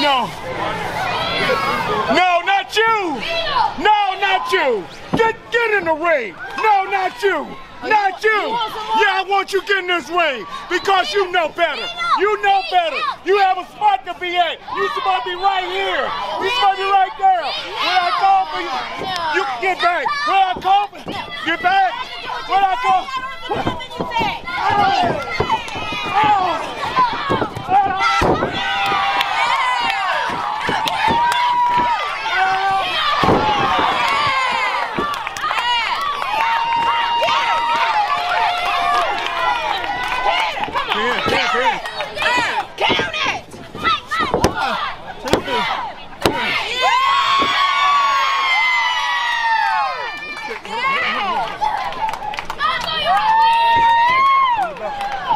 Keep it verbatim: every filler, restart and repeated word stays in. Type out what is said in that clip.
No. No, not you. No, not you. Get, get in the ring. No, not you. Not you. Yeah, I want you to get in this ring because you know better. You know better. You have a spot to be at. You supposed to be right here. You supposed to be right there. When I call for you, you can get back. When I call for you, get back. When I call. Oh. Oh.